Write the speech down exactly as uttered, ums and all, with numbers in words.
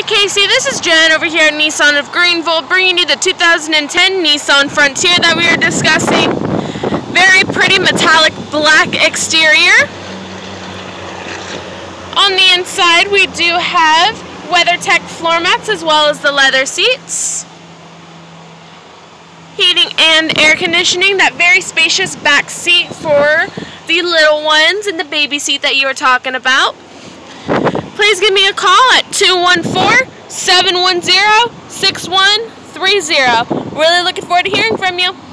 Casey, this is Jen over here at Nissan of Greenville, bringing you the two thousand ten Nissan Frontier that we are discussing. Very pretty metallic black exterior. On the inside, we do have WeatherTech floor mats as well as the leather seats. Heating and air conditioning, that very spacious back seat for the little ones and the baby seat that you were talking about. Please give me a call at two one four, seven one zero, six one three zero. Really looking forward to hearing from you.